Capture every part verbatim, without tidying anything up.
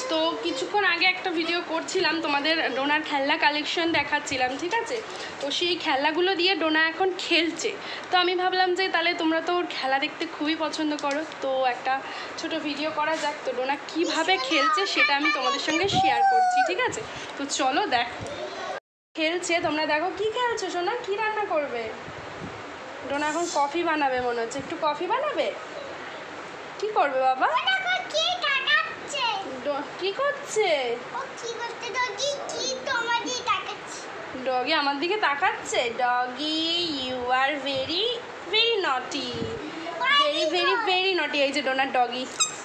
তো কিছুক্ষণ আগে একটা ভিডিও করছিলাম, তোমাদের ডোনার খেলনা কালেকশন দেখাচ্ছিলাম, ঠিক আছে? তো সেই খেলনাগুলো দিয়ে ডোনা এখন খেলছে। তো আমি ভাবলাম যে তাহলে তোমরা তো ওর খেলা দেখতে খুবই পছন্দ করো, তো একটা ছোট ভিডিও করা যাক। তো ডোনা কীভাবে খেলছে সেটা আমি তোমাদের সঙ্গে শেয়ার করছি, ঠিক আছে? তো চলো দেখো খেলছে, তোমরা দেখো কি খেলছো সোনা, কি রান্না করবে? ডোনা এখন কফি বানাবে মনে হচ্ছে। একটু কফি বানাবে? কি করবে বাবা? কি করছে ডগি? আমার দিকে তাকাচ্ছে। Doggy you are very very naughty, very very very naughty. এই যে ডোনার ডগি।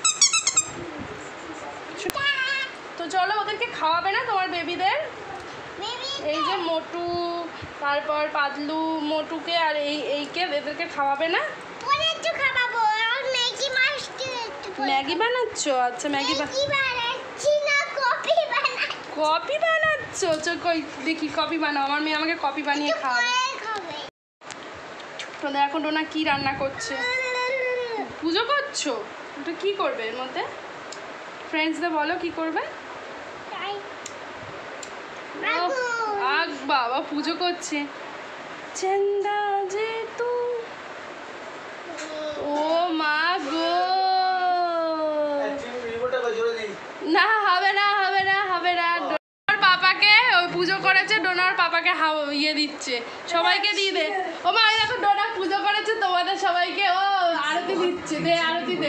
তো চলো, ওদেরকে খাওয়াবে না তোমার বেবিদের? এই যে মোটু, তারপর পাতলু, মোটুকে আর এই এইকে, এদেরকে খাওয়াবে না? ম্যাগি বানাচ্ছ? আচ্ছা ম্যাগি কপি বানাচ্ছ? চো কই দেখি কপি বানাও। আমার মেয়ে আমাকে কপি বানিয়ে খাওয়াবে। তোদের এখন ডোনা কি রান্না করছে? পুজো করছো? ওটা কি করবে এর মধ্যে? ফ্রেন্ডসদের বলো কি করবে। আগ বাবা পুজো করছে। চন্দা যে তু, ও মা গো, না হবে না হবে না হবে না। ডোনার পাপাকে ওই পুজো করেছে, ডোনার পাপাকে ইয়ে দিচ্ছে, সবাইকে দিয়ে দে। ও মা দেখো ডোনা পুজো করেছে, তোমাদের সবাইকে ও আরতি দিচ্ছে। দে আরতি দে।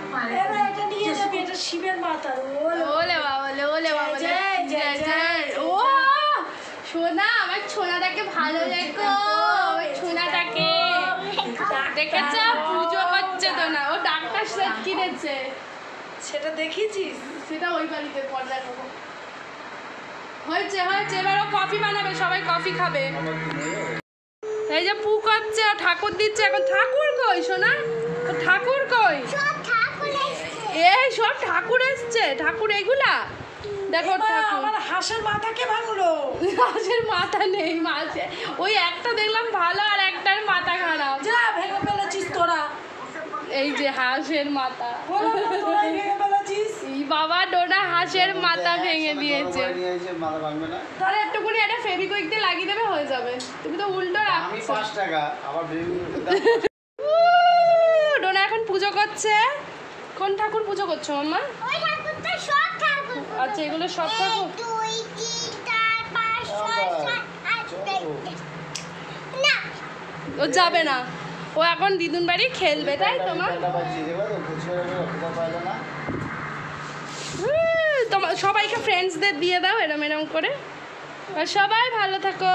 শিবের মাথা। ওলে বাবা ওলে বাবা, ও সোনা, আমার সোনাটাকে ভালো দেখো, ওই সোনাটাকে দেখেছ পুজো করছে তো না। ও ডাক্তার সেট কিনেছে, সেটা দেখেছিস? সেটা ওই বাড়িতে পর্দা করবো। হয়েছে হয়েছে, এবার ও কফি বানাবে, সবাই কফি খাবে। এই যে পু করছে, ও ঠাকুর দিচ্ছে। এখন ঠাকুর কই সোনা? ঠাকুর কই? এই সব ঠাকুর এসছে। ঠাকুর এইগুলা দেখো। আমার হাঁসের মাথাকে ভাঙলো। হাঁসের মাথা নেই, মাঝে ওই একটা দেখলাম ভালো, আর একটার মাথা খারাপ। যা ভেঙে ফেলেছিস তোরা। এই যে হাঁসের মাথা, বাবা ডোনা হাঁসের মাথা ভেঙে দিয়েছে। তাহলে একটুকুনি একটা ফেভিকুইক দিয়ে লাগিয়ে দেবে, হয়ে যাবে। তুমি তো উল্টো রাখছো। ডোনা এখন পুজো করছে। কোন ঠাকুর পুজো করছো মাম্মা? আচ্ছা এগুলো সব ঠাকুর। ও যাবে না, ও এখন দিদুন বাড়ি খেলবে, তাই তোমার? তোমার সবাইকে ফ্রেন্ডসদের দিয়ে দাও এরম এরম করে। আর সবাই ভালো থাকো।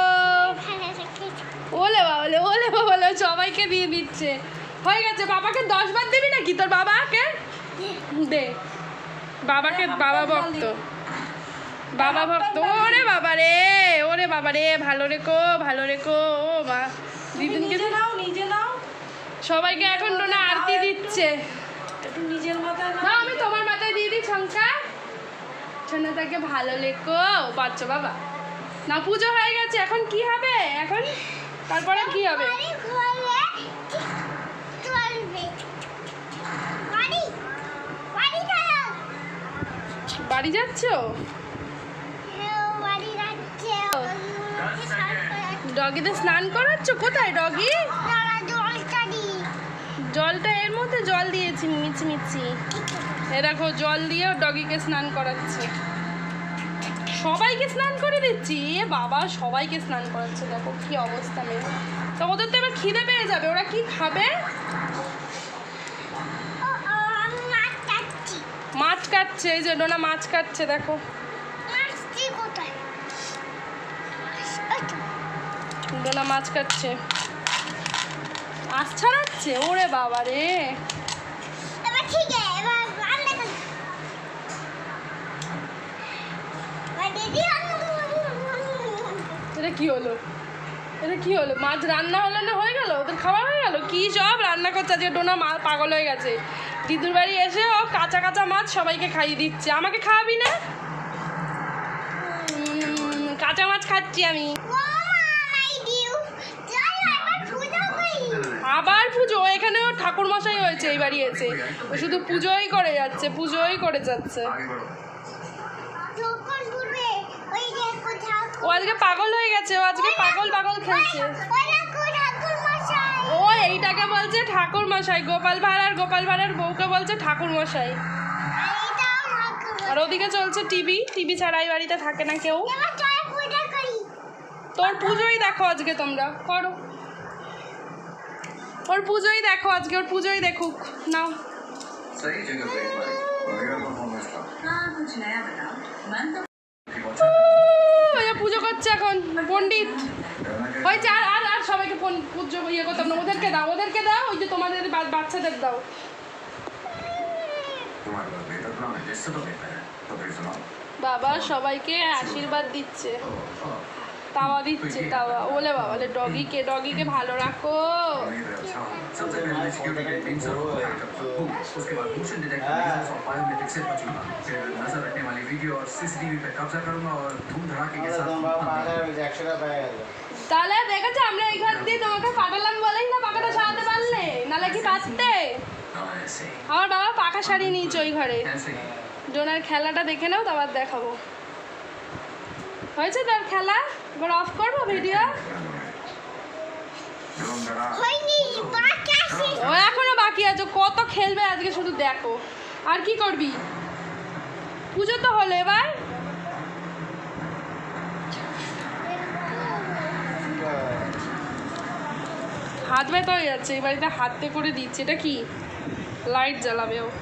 ওলে বাবলে ওলে বাবলে সবাইকে দিয়ে দিচ্ছে। হয়ে গেছে। বাবাকে দশ বার দিবি নাকি? তোর বাবাকে দে। বাবাকে বাবা ভক্ত, বাবা ভক্ত। ওরে বাবা রে, ওরে বাবা রে, ভালো রেখো ভালো রেখো। ও মা, দিদুনকে নাও, নিজে নাও। সবাইকে এখন ডোনা আরতি দিচ্ছে। একটু নিজের মাথায় না, আমি তোমার মাথায় দিয়ে দিই শঙ্কা। সোনাটাকে ভালো লেখো বাচ্চা বাবা। না পুজো হয়ে গেছে, এখন কি হবে? এখন তারপরে কি হবে? বাড়ি যাচ্ছ? ডগিতে স্নান করাচ্ছ? কোথায় ডগি? জলটা এর মধ্যে জল দিয়েছি মিচি মিচি। এ দেখো জল দিয়ে ডগিকে স্নান করাচ্ছে। সবাইকে স্নান করে দিচ্ছি। এ বাবা, সবাইকে স্নান করাচ্ছে। দেখো কি অবস্থা মেয়ে। তো ওদের তো এবার খিদে পেয়ে যাবে, ওরা কি খাবে? মাছ কাটছে। এই যে ডোনা মাছ কাটছে, দেখো। ডোনা মাছ কাটছে, আঁশ ছাড়াচ্ছে। ওরে বাবা রে, এটা কি হলো? এটা কি হলো? মাছ রান্না হলো না, হয়ে গেল? ওদের খাওয়া হয়ে গেল? কি সব রান্না করছে আজকে ডোনা। মা পাগল হয়ে গেছে। দিদুর বাড়ি এসে ও কাঁচা কাঁচা মাছ সবাইকে খাইয়ে দিচ্ছে। আমাকে খাওয়াবি না? কাঁচা মাছ খাচ্ছি আমি। আবার পুজো? এখানেও ঠাকুর মশাই হয়েছে এই বাড়ি এসে। ও শুধু পুজোই করে যাচ্ছে, পুজোই করে যাচ্ছে। যখন ঘুরবে ওই দেখো ঠাকুর ও আজকে পাগল হয়ে গেছে, ও আজকে পাগল পাগল খেলছে। ওই দেখো ঠাকুর মশাই ও এইটাকে বলছে ঠাকুর মশাই, গোপাল ভাঁড় আর গোপাল ভাঁড়ের বউকে বলছে ঠাকুর মশাই। আর এটাও ঠাকুর আর ওদিকে চলছে টিভি, টিভি ছাড়া এই বাড়িতে থাকে না কেউ। এবার চল পূজা করি তোর পুজোই দেখো আজকে, তোমরা করো ওর পুজোই দেখো আজকে, ওর পুজোই দেখুক নাও। सही जगह पे एक बार मेरा परफॉर्मेंस था हाँ कुछ नया बताओ मन तो ওই পুজো করছে এখন পণ্ডিত হয়েছে। আর আর আর সবাইকে পন- পুজো ইয়ে করতাম না, ওদেরকে দাও, ওদেরকে দাও, ওই যে তোমাদের বা- বাচ্চাদের দাও। तुम्हारे पास बेहतर प्लान है जिससे तो बेहतर है तो फिर सुनाओ বাবা সবাইকে আশীর্বাদ দিচ্ছে, তাওয়া দিচ্ছে তাওয়া। ওলে বাবা রে, ডগিকে ডগিকে ভালো রাখো। उम्मीद है अच्छा हो सबसे पहले सिक्योरिटी के टीम से उसके बाद मोशन डिटेक्टर लेजर्स और बायोमेट्रिक से बचूंगा, फिर नजर रखने वाली वीडियो और सीसीटीवी पे कब्जा करूंगा और धूम धड़ाके के साथ তাহলে দেখেছো আমরা এই ঘর দিয়ে তোমাকে পাঠালাম বলেই না পাখাটা সারাতে পারলে, নাহলে কি পারতে? हाँ ऐसे ही আমার বাবা পাখা সারিয়ে নিয়েছে ওই ঘরে। ऐसे ही ডোনার খেলাটা দেখে নাও, তো আবার দেখাবো। হয়েছে তোর খেলা, এবার অফ করবো ভিডিও। धूम धड़ा হয়নি বাকি আছে ও এখনো বাকি আছে, কত খেলবে আজকে শুধু দেখো। আর কি করবি? পুজো তো হলো এবার। হাত ব্যথা হয়ে যাচ্ছে, এই বাড়িতে হাতে করে দিচ্ছে। এটা কি লাইট জ্বালাবে ও?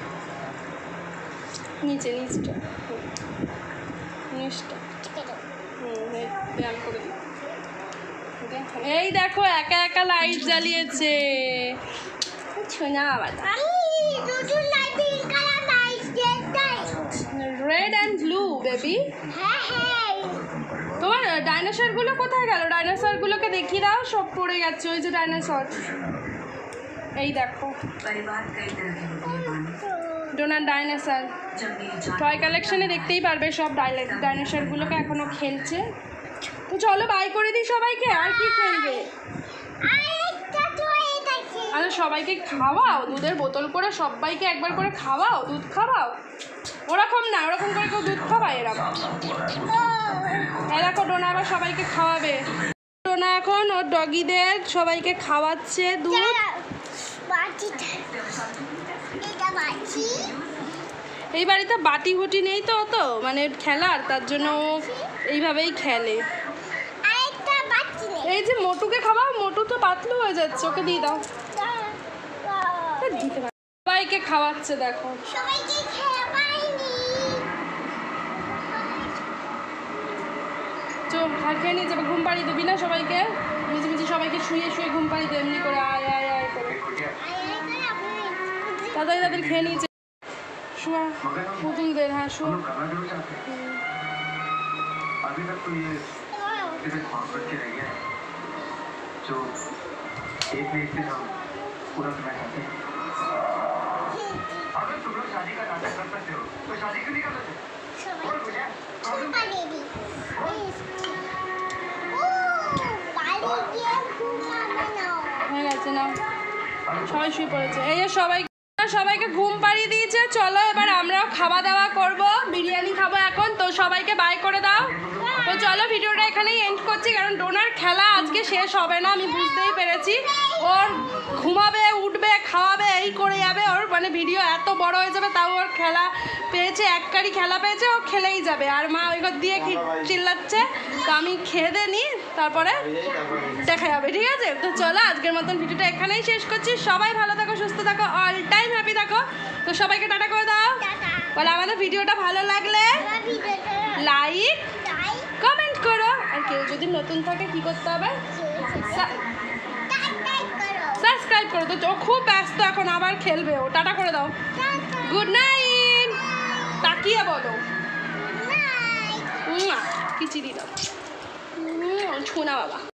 নিচে নিচটা হুম, নিচটা হুম, এই দেয়াল করে দিই। দেখো, এই দেখো একা একা লাইট জ্বালিয়েছে। শোনা বাবা, আমি দুটো লাইটিং কালার লাইট দেখাই রেড অ্যান্ড ব্লু বেবি। হ্যাঁ হ্যাঁ তোমার ডাইনোসর গুলো কোথায় গেল? ডাইনোসর গুলোকে দেখিয়ে দাও, সব পড়ে গেছে। ওই যে ডাইনোসর, এই দেখো परिवार कई तरह के होते हैं बानी ডোনার ডাইনোসর। जब मेरी जान টয় কালেকশনে দেখতেই পারবে সব ডাইনোসর গুলোকে এখনো খেলছে। তো চলো বাই করে দিই সবাইকে, আর কি খেলবে? আরেকটা তো এই দেখি আরে সবাইকে খাওয়াও, দুধের বোতল করে সবাইকে একবার করে খাওয়াও, দুধ খাওয়াও। ওরকম না, ওরকম করে কেউ দুধ খাওয়ায় এরকম। এরকম ডোনা আবার সবাইকে খাওয়াবে। ডোনা এখন ওর ডগিদের সবাইকে খাওয়াচ্ছে দুধ। বাটিটা এটা বাটি এই বাড়িতে বাটি বুটি নেই তো অত মানে খেলার, তার জন্য ও এইভাবেই খেলে। আরেকটা বাটি নেই এই যে মোটুকে খাওয়াও, মোটু তো পাতলু হয়ে যাচ্ছে, ওকে দিয়ে দাও। এ, দিতে পার- সবাইকে খাওয়াচ্ছে দেখো। সবাইকে খাওয়াইনি চোখ খা খেয়ে নিয়ে যাবে, ঘুম পাড়িয়ে দিবি না সবাইকে? মিজি মিজি সবাইকে শুয়ে শুয়ে ঘুম পাড়িয়ে দে, এমনি করে আয় আয় আয় করে। তাড়াতাড়ি তাদের খেয়ে নিয়েছে। শুয়া পুতুলদের, হ্যাঁ শুয়া। हम लोग करना जरूर चाहते हैं अभी तक तो ये किसी ख्वाब बन के रह गया है जो एक न एक दिन हम पूरा करना चाहते हैं। अगर तुम लोग शादी का नाटक कर सकते हो तो शादी क्यों नहीं कर सकते? बोल मुझे प्रॉब्लम क्या है? হয়ে গেছে না, সবাই শুয়ে পড়েছে। এই যে সবাই সবাইকে ঘুম পাড়িয়ে দিয়েছে। চলো এবার আমরাও খাওয়া দাওয়া করব, বিরিয়ানি খাবো এখন। তো সবাইকে বাই করে দাও। তো চলো ভিডিওটা এখানেই এন্ড করছি, কারণ ডোনার খেলা আজকে শেষ হবে না, আমি বুঝতেই পেরেছি। ওর ঘুমাবে, উঠবে, খাওয়াবে, এই করে যাবে। ওর মানে ভিডিও এত বড় হয়ে যাবে, তাও ওর খেলা পেয়েছে, এককারি খেলা পেয়েছে, ও খেলেই যাবে। আর মা ওই ঘর দিয়ে কি চিল্লাচ্ছে, তো আমি খেয়ে দিয়ে নিই, তারপরে দেখা যাবে, ঠিক আছে? তো চলো আজকের মতন ভিডিওটা এখানেই শেষ করছি। সবাই ভালো থাকো, সুস্থ থাকো, অল টাইম হ্যাপি থাকো। তো সবাইকে টাটা করে দাও। বলে আমাদের ভিডিওটা ভালো লাগলে লাইক কমেন্ট করো। আর কেউ যদি নতুন থাকে কি করতে হবে? সাবস্ক্রাইব করো। তো ও খুব ব্যস্ত এখন, আবার খেলবে ও। টাটা করে দাও, গুড নাইট। তাকিয়ে বলো কি চিনি দাও, শোনা বাবা।